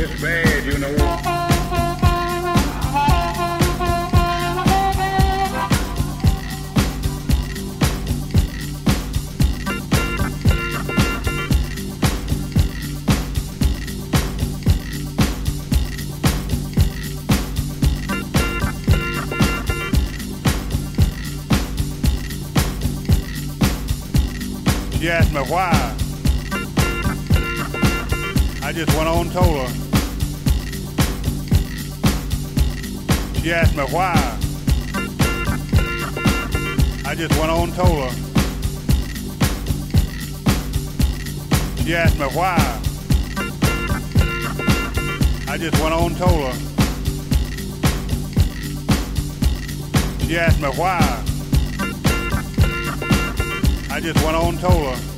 it's bad, you know. She asked me why. I just went on and told her. She asked me why. I just went on and told her. She asked me why. I just went on and told her. She asked me why. I just went on and told her.